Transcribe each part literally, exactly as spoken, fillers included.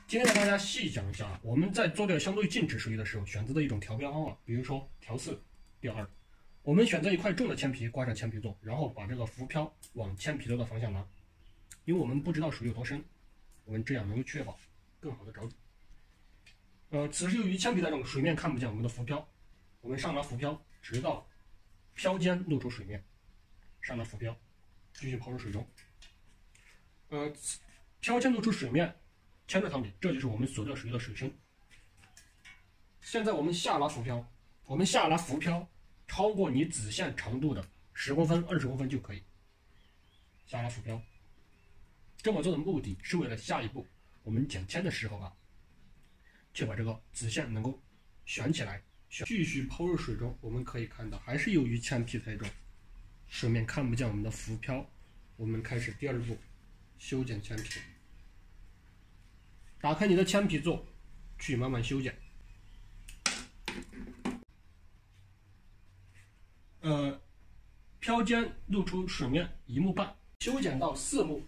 今天给大家细讲一下，我们在做这个相对静止水域的时候选择的一种调标方法，比如说调四、调二。我们选择一块重的铅皮挂上铅皮座，然后把这个浮漂往铅皮座的方向拿，因为我们不知道水有多深，我们这样能够确保更好的找准。呃，此时由于铅皮在这种水面看不见我们的浮漂，我们上拿浮漂，直到漂尖露出水面，上拿浮漂，继续抛入水中。呃，漂尖露出水面。铅着汤底，这就是我们所钓水域的水深。现在我们下拉浮漂，我们下拉浮漂超过你子线长度的十公分、二十公分就可以下拉浮漂。这么做的目的是为了下一步我们剪铅的时候啊，确保这个子线能够悬起来，继续抛入水中。我们可以看到，还是由于铅皮在这种水面看不见我们的浮漂，我们开始第二步修剪铅皮。打开你的铅皮座，去慢慢修剪。呃，漂尖露出水面一目半，修剪到四目。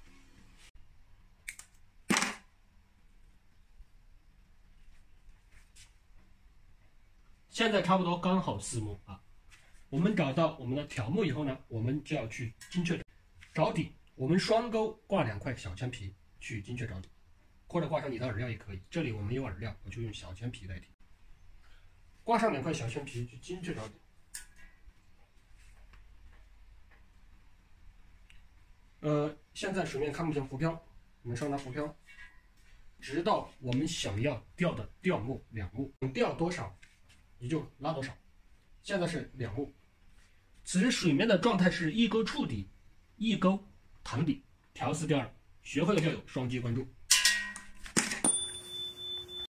现在差不多刚好四目啊。我们找到我们的条目以后呢，我们就要去精确找底。我们双钩挂两块小铅皮去精确找底。或者挂上你的饵料也可以，这里我们有饵料，我就用小铅皮代替。挂上两块小铅皮去精确找底。呃，现在水面看不见浮漂，我们上拿浮漂，直到我们想要钓的钓目两目，钓多少你就拉多少。现在是两目，此时水面的状态是一钩触底，一钩弹底，调四调二。学会的钓友双击关注。